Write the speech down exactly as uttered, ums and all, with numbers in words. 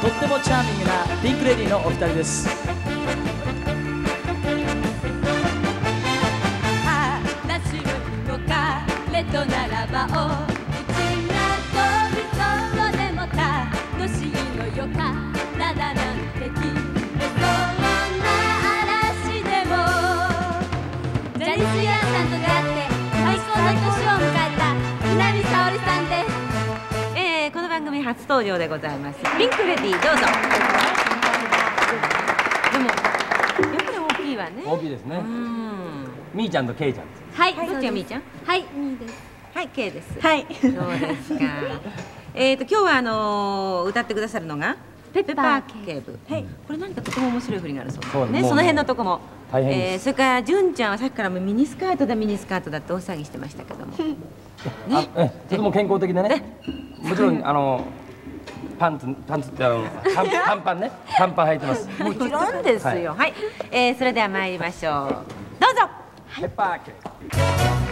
とってもチャーミングなピンクレディーのお二人です。 話を動かれとならばおうちが飛びそうでも楽しいのよ体なんてきれそうな嵐でもジャニス・イアンさんと出会って最高の年を迎えた南沙織さんです。 えー、この番組初登場でございますピンクレディー、どうぞ。でもやっぱり大きいわね。 大きいですね。みーちゃんとけいちゃんです。 はい、どっちがみーちゃん？ はい、みーです。 はい、けいです。 はい。 そうですか。えっと今日はあの歌ってくださるのがペッパー警部。はい。これ何かとても面白い振りがあるそうですね。その辺のとこも。 大変です。 えー、それから純ちゃんはさっきからもミニスカートだミニスカートだって大騒ぎしてましたけども。 ね。え、とても健康的でね。もちろんあのパンツパンツってあの短パンね、短パン履いてます。 もちろんですよ。はい。えー、それでは参りましょう。どうぞ。 ペッパー警部。